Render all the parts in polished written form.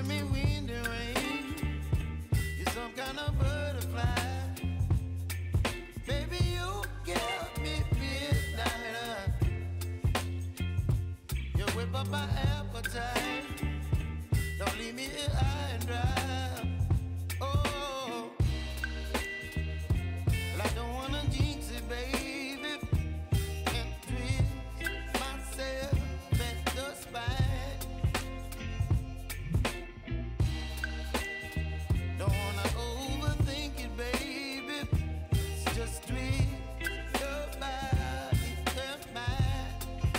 giving me wind and rain. You're some kind of butterfly. Baby, you give me midnight. You whip up my appetite. Don't leave me here high and dry. Oh, well, I don't wanna jinx it, baby. Can't twist myself at the spine. Don't wanna overthink it, baby. It's just twist your body and mine.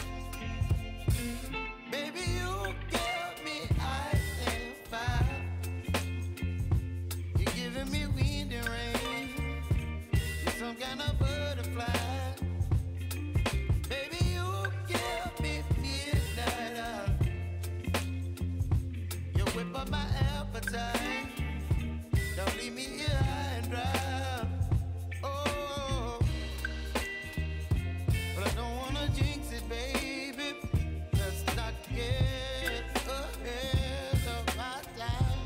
Baby, you give me ice and fire. You're giving me wind and rain. You're some kind of butterfly. Baby, you give me midnight. You whip up my appetite. Don't leave me here high and dry. Oh, but I don't wanna jinx it, baby. Let's not get ahead of my time.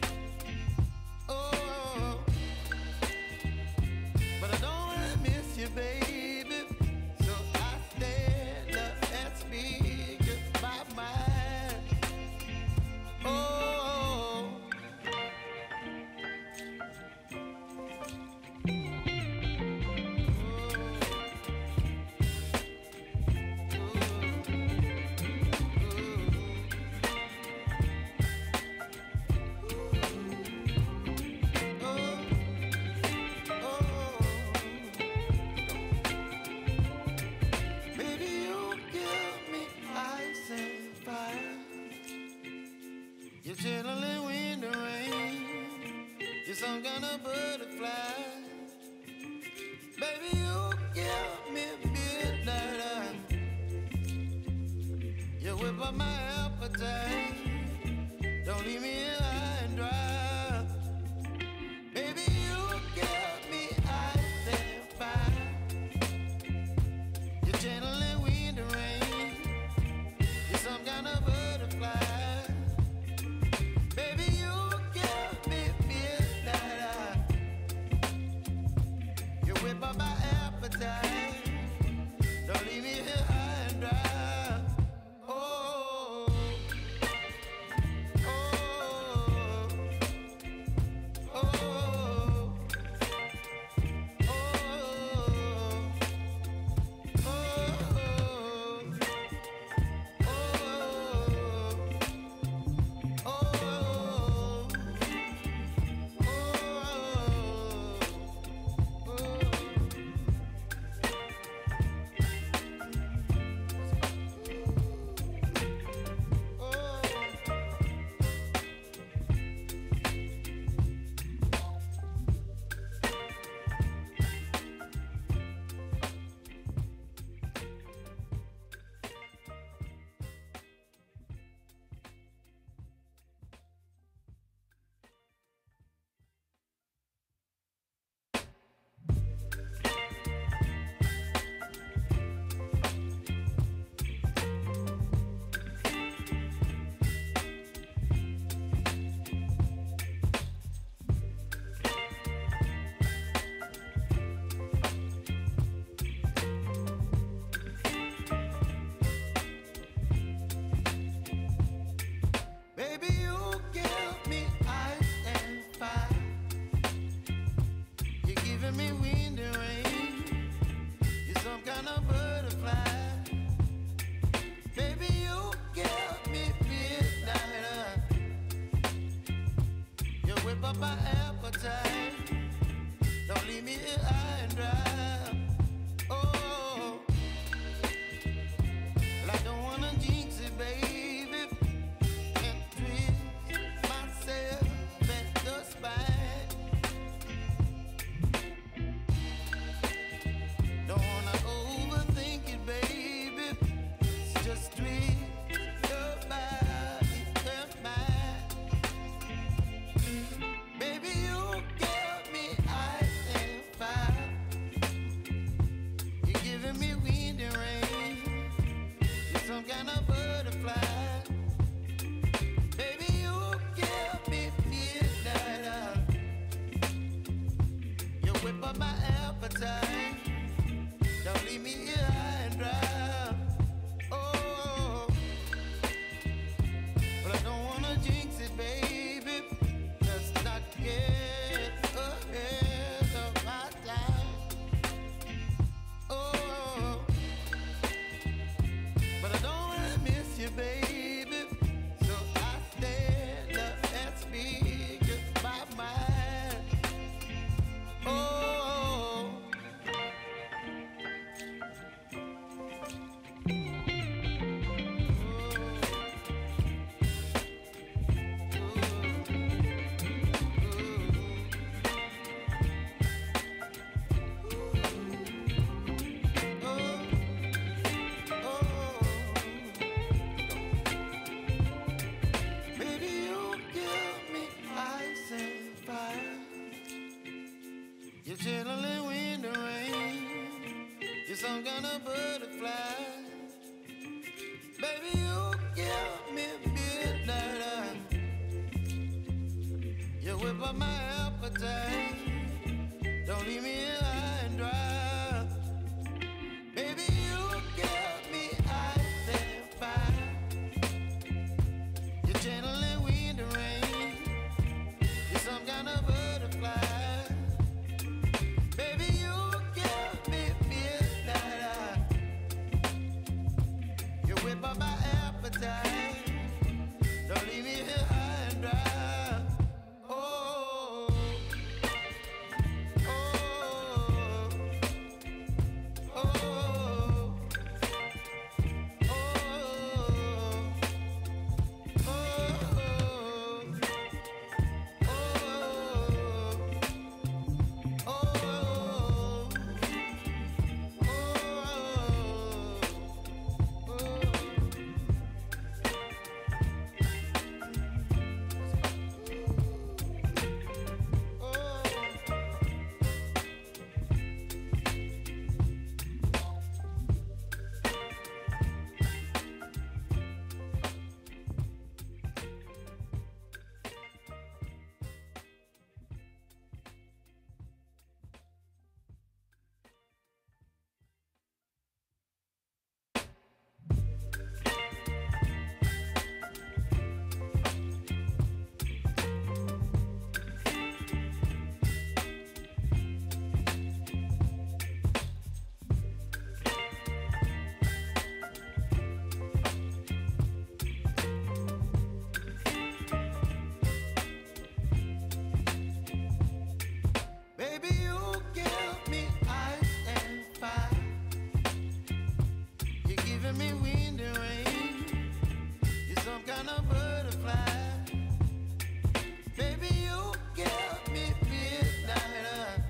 Oh, but I don't wanna miss you, baby. So I stand up and speak just my mind. Oh. Baby, you give me ice and fire. You're chilling wind and rain. You're some kind of butterfly. Baby, you give me midnight. You whip up my appetite. Don't leave me here high and dry. Baby, you give me ice and fire. You're channeling wind and rain. You're some kind of butterfly. Baby, you give me midnight. You whip up my appetite. Don't leave me here high and dry. Oh, oh, oh, oh, baby, you give me ice and fire. You're giving me wind and rain. You're some kind of butterfly. Baby, you give me midnight. You whip up my appetite. Don't leave me here high and dry. Oh, well, I don't wanna jinx it, baby. Can't twist myself at the spine. Don't wanna overthink it, baby. It's just twist your body and mine. Baby, you give me ice and fire. whip up my appetite. Don't leave me here high and dry. Baby, you give me ice and fire. You're channeling wind and rain. You're some kind of butterfly. Baby, you give me midnight. You whip up my appetite. Don't leave me here high and dry. Oh, oh, oh, oh, baby, you give me ice and fire. You're giving me wind and rain. You're some kind of butterfly. Baby, you give me midnight.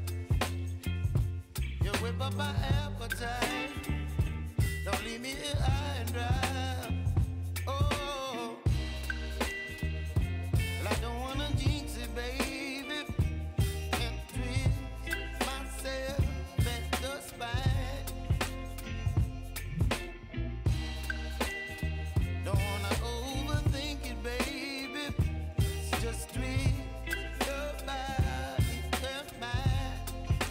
You whip up my appetite. Don't leave me here high and dry. Oh, well, I don't wanna jinx it, baby. And twist myself at the spine. Don't wanna overthink it, baby. It's just twist your body and mine.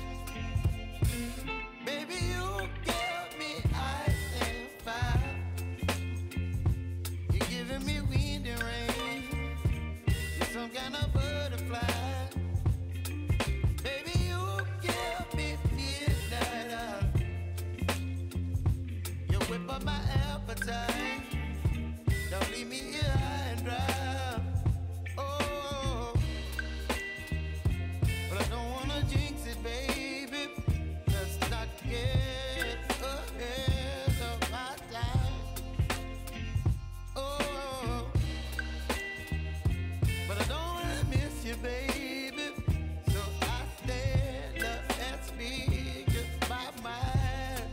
Baby, you give me ice and fire. You're giving me wind and rain. You're some kind of butterfly. Baby, you give me midnight. You whip up my appetite. Don't leave me here high and dry. Oh, but I don't wanna jinx it, baby. Let's not get ahead of my time. Oh, but I don't wanna miss you, baby. So I stand up and speak my mind.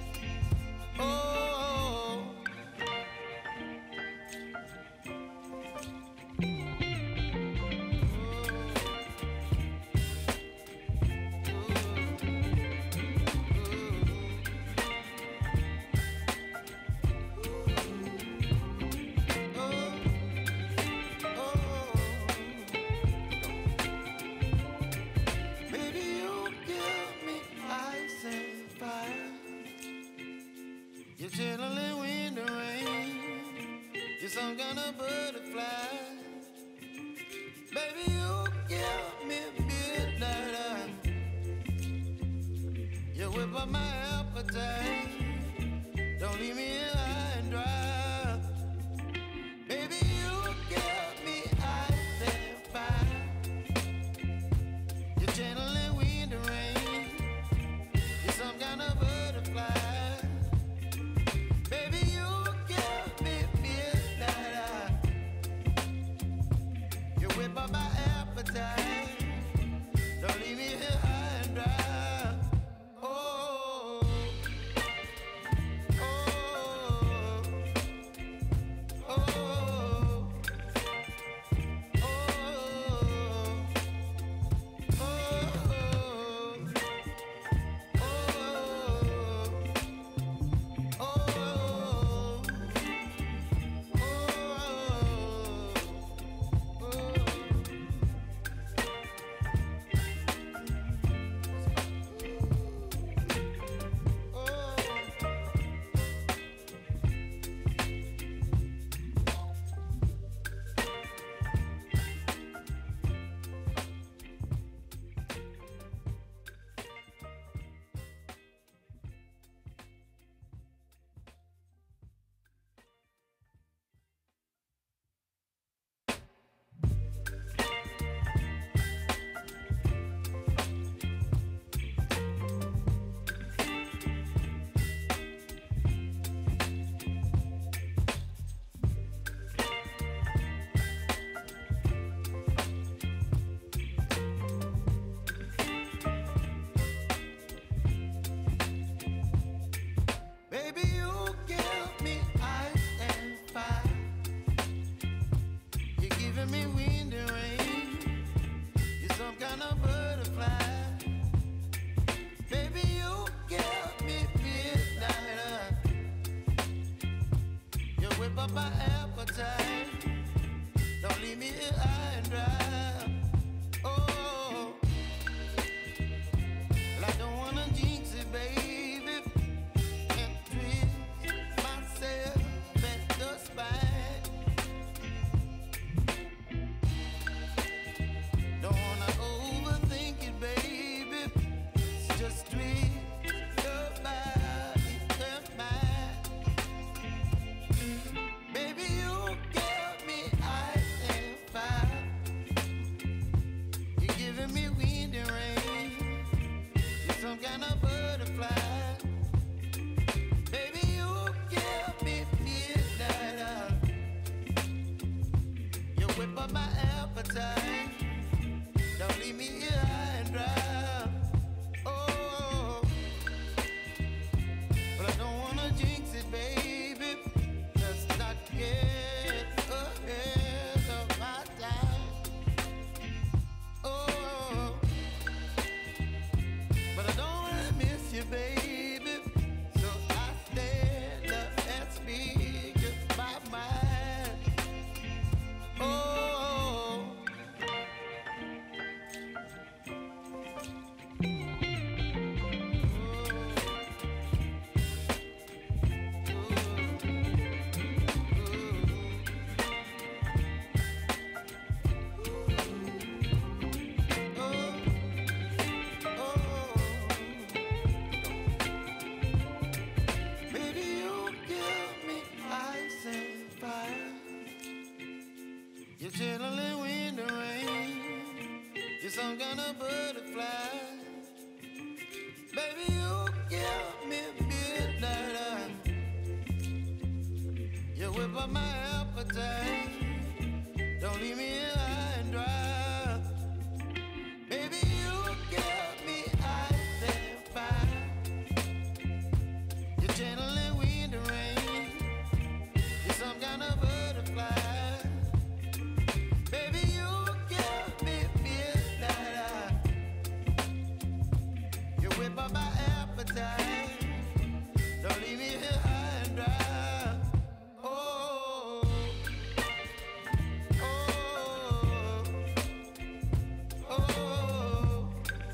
Oh, baby, you give me ice and fire. You're channeling wind and rain. You're some kind of butterfly. Baby, you give me midnight. You whip up my appetite. Don't leave me here high and dry. Baby, you give me ice and fire. You're channeling wind and rain. You're some kind of butterfly. Baby, you give me midnight. You whip up my appetite. Don't leave me here high and dry. Oh, giving me wind and rain. You're some kind of butterfly. Baby, you give me midnight. You whip up my appetite. Don't leave me here high and dry. Oh, well, I don't wanna jinx it, baby, and twist myself at the spine. Don't wanna overthink it, baby. It's just twist your body and mine. Baby, you give me ice and fire. You're giving me wind and rain. You're some kind of butterfly. Baby, you give me midnight. You whip up my appetite. Don't leave me here high and dry. Oh, but I don't wanna jinx it, baby. Let's not get ahead of my time. Oh, but I don't wanna miss you, baby. So I stand up and speak my mind. Oh. Baby, you give me ice and fire. You're chilling wind and rain. You're some kind of butterfly. Baby, you give me midnight. You whip up my appetite. Don't leave me here high and dry. Baby, you give me ice and fire. You're channeling wind and rain. You're some kind of butterfly. Baby, you give me midnight. You whip up my appetite. Don't leave me here high and dry. Oh, oh, oh, oh,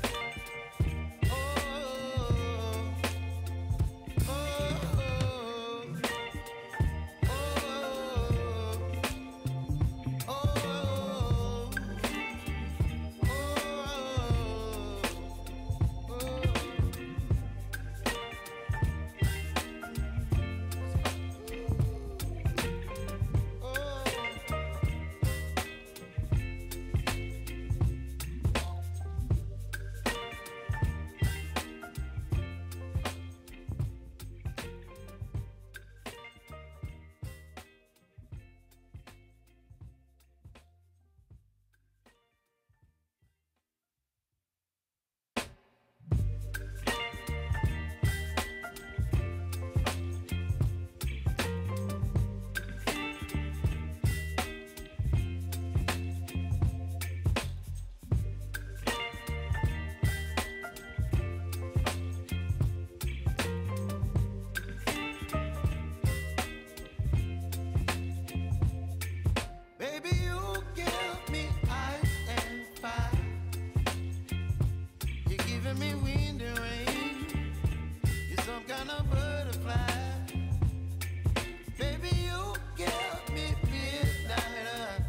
baby, you give me ice and fire. You're giving me wind and rain. You're some kind of butterfly. Baby, you give me midnight.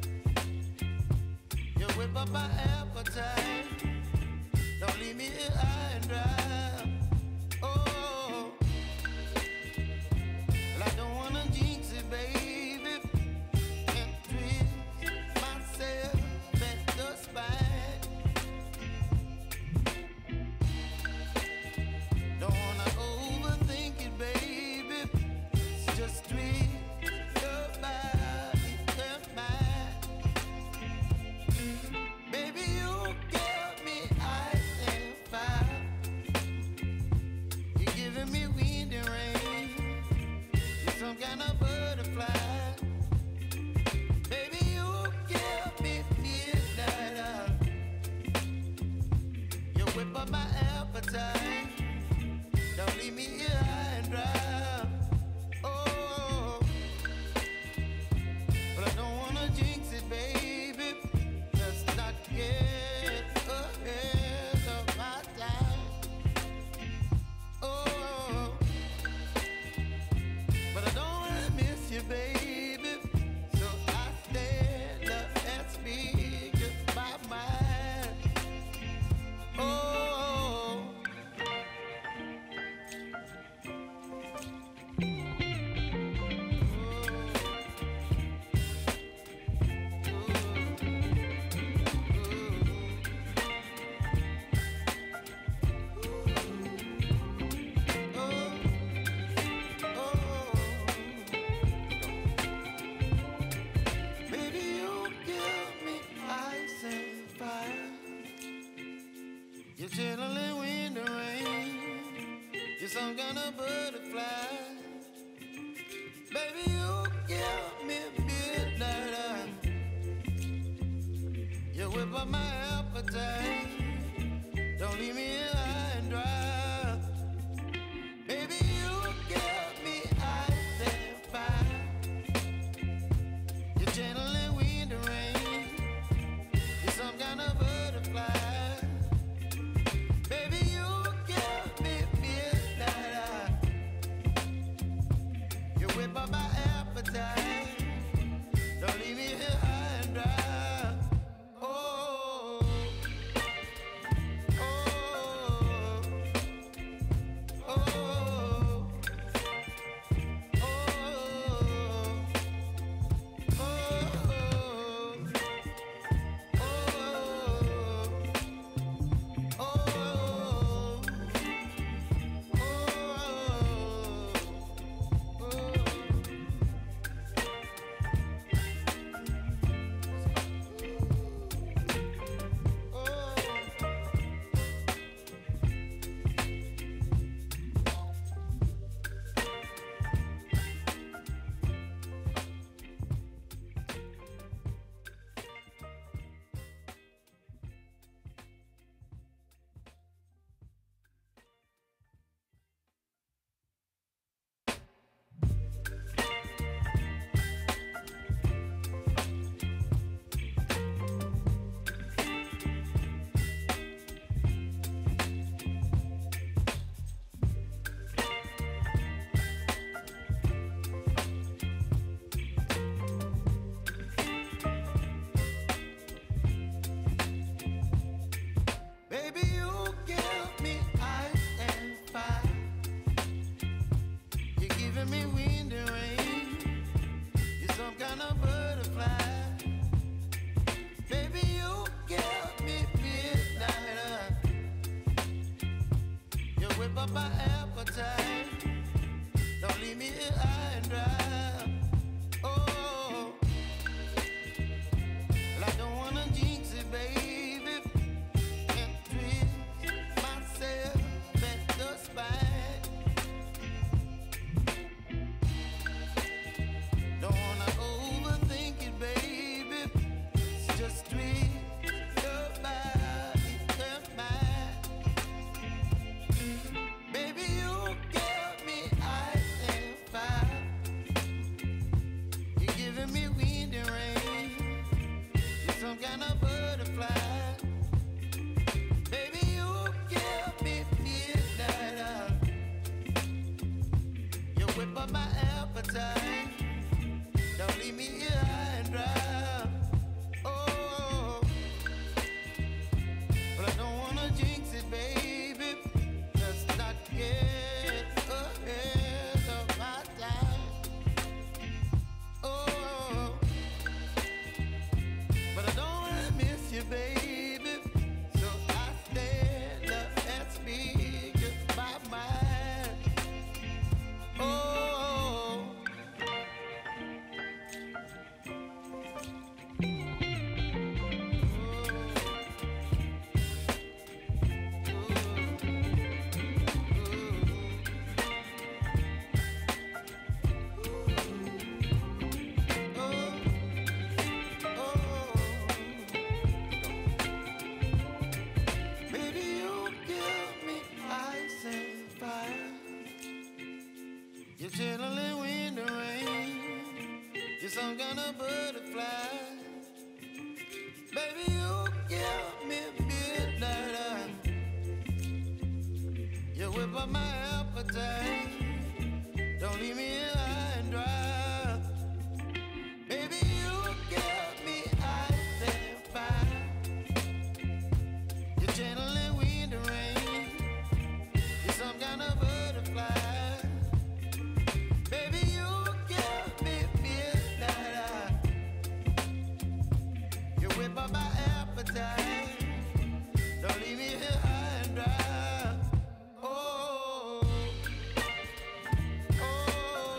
You whip up my appetite. Don't leave me here high and dry. Oh, well, I don't wanna jinx it, baby, and twist myself at the spine. Don't wanna overthink it, baby. It's just twist your body and mine. Baby, you give me ice and fire. You whip up my appetite. Don't leave me here high and dry. Baby, you give me ice and fire. You're channeling wind and rain. You're some kind of butterfly. Baby, you give me midnight. You whip up my appetite. Don't leave me here high and dry. Oh,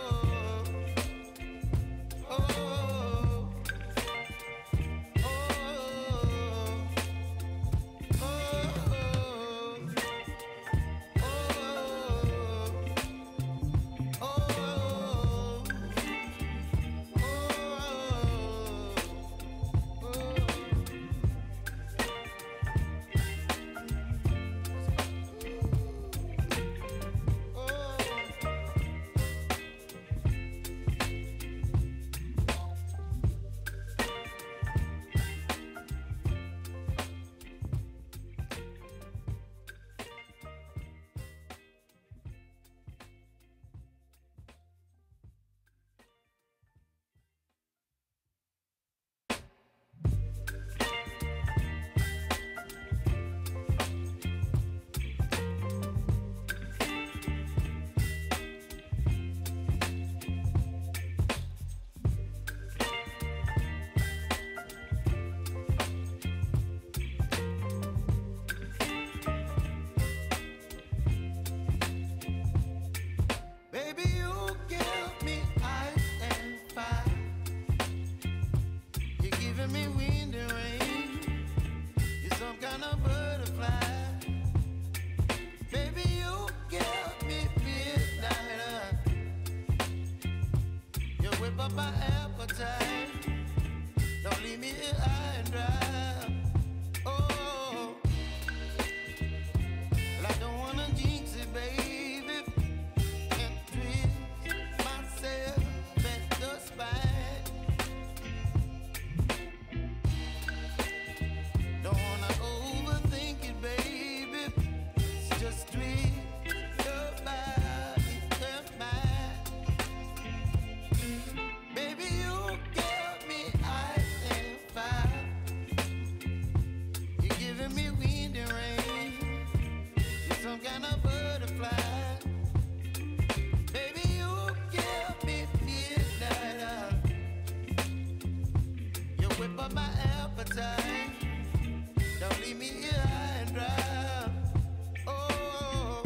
appetite. Don't leave me here high and dry. Oh, well, I don't wanna jinx it, baby, and twist myself at the spine. Don't wanna overthink it, baby. It's just twist your body and mine. Baby, you give me ice and fire. You're giving me wind and rain. You're some kind of butterfly. Baby, you give me midnight. You whip up my appetite. Don't leave me here high and dry. Oh,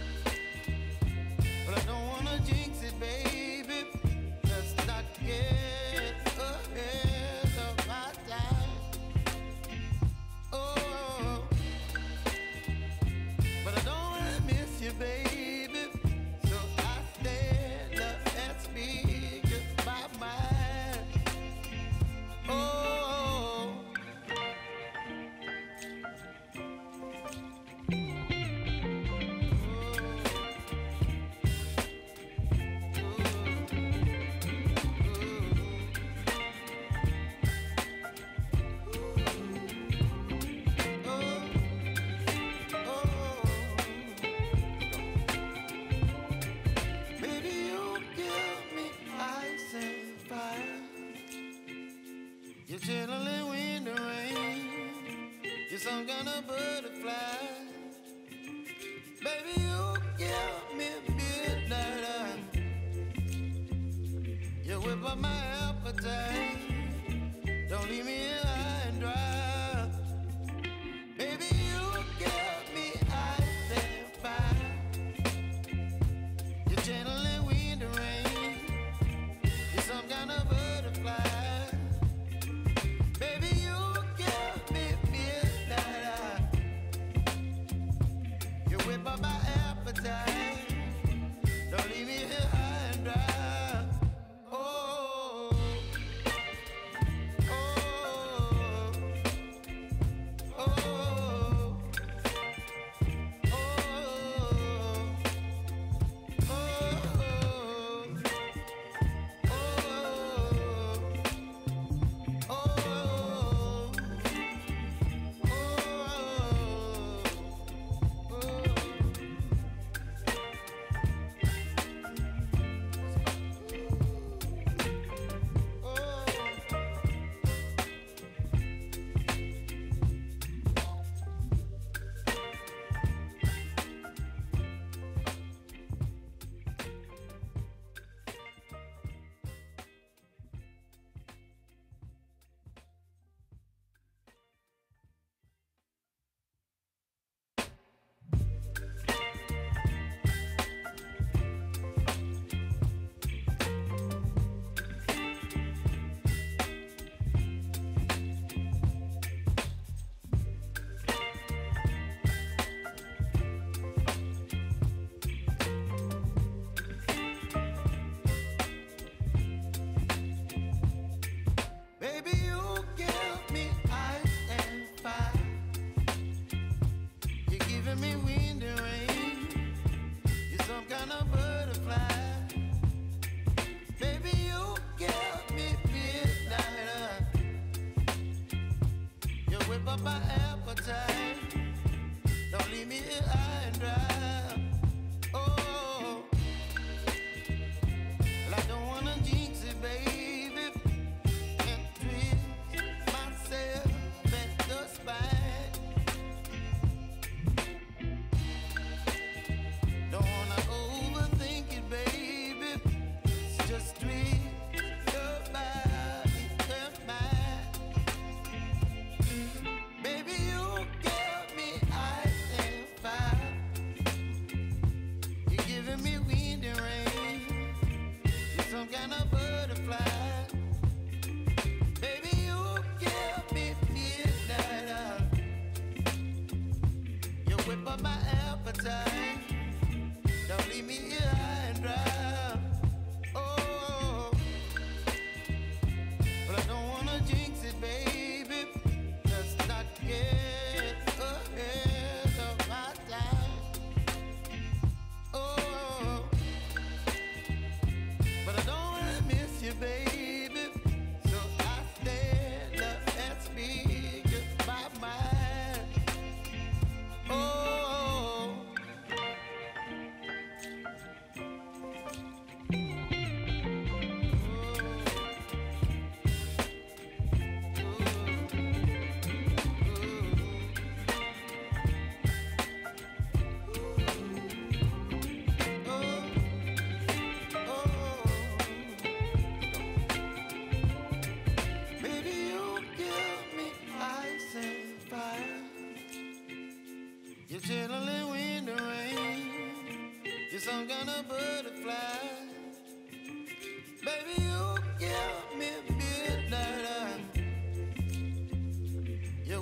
but I don't wanna jinx it, baby. Let's not get ahead of my time. Oh, but I don't wanna miss you, baby. So I stand up and speak my mind. Oh. Baby, you give me ice and fire. You're chilling wind and rain. You're some kind of butterfly. Baby, you give me midnight. You whip up my appetite. Don't leave me here high and dry. Baby, you give me ice and fire. You're channeling wind and rain. You're some kind of butterfly. Baby, you give me midnight. You whip up my appetite. Don't leave me here high and dry. Oh, oh, oh, oh, baby, you give me ice and fire. You're giving me wind and rain. You're some kind of butterfly. Baby, you give me midnight. You whip up my appetite. Don't leave me here high and dry. Oh, well, I don't wanna jinx it, baby, and twist myself at the spine. Don't wanna overthink it, baby. It's just twist your body and mine. Baby, you give me ice and fire.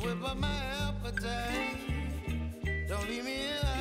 whip up my appetite. Don't leave me here